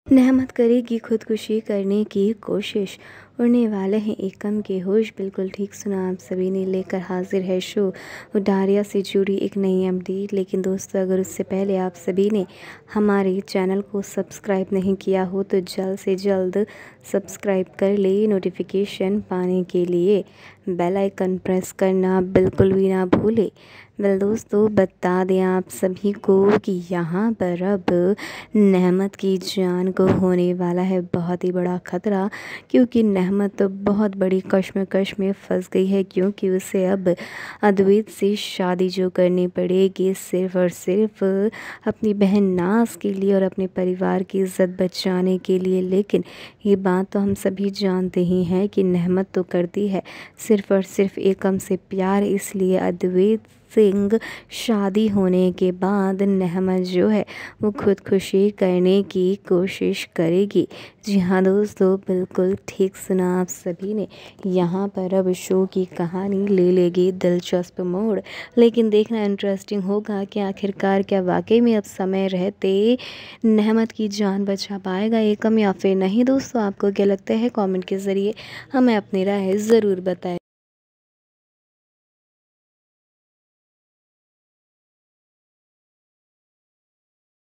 नेहमत करेगी खुदकुशी करने की कोशिश, उड़ने वाले हैं एकम के होश। बिल्कुल ठीक सुना आप सभी ने, लेकर हाजिर है शो उडारिया से जुड़ी एक नई अपडेट। लेकिन दोस्तों, अगर उससे पहले आप सभी ने हमारे चैनल को सब्सक्राइब नहीं किया हो तो जल्द से जल्द सब्सक्राइब कर ले। नोटिफिकेशन पाने के लिए बेल आइकन प्रेस करना बिल्कुल भी ना भूले। वेल दोस्तों, बता दें आप सभी को कि यहाँ पर अब नेहमत की जान को होने वाला है बहुत ही बड़ा ख़तरा, क्योंकि नेहमत तो बहुत बड़ी कश्मकश में फंस गई है। क्योंकि उसे अब अद्वैत से शादी जो करनी पड़ेगी सिर्फ़ और सिर्फ अपनी बहन नाज के लिए और अपने परिवार की इज़्ज़त बचाने के लिए। लेकिन ये बात तो हम सभी जानते ही हैं कि नेहमत तो करती है सिर्फ़ और सिर्फ एकम से प्यार, इसलिए अद्वैत सिंह शादी होने के बाद नेहमत जो है वो खुदकुशी करने की कोशिश करेगी। जी हाँ दोस्तों, बिल्कुल ठीक सुना आप सभी ने, यहाँ पर अब शो की कहानी ले लेगी दिलचस्प मोड़। लेकिन देखना इंटरेस्टिंग होगा कि आखिरकार क्या वाकई में अब समय रहते नेहमत की जान बचा पाएगा एकम या फिर नहीं। दोस्तों, आपको क्या लगता है? कमेंट के ज़रिए हमें अपनी राय ज़रूर बताएं।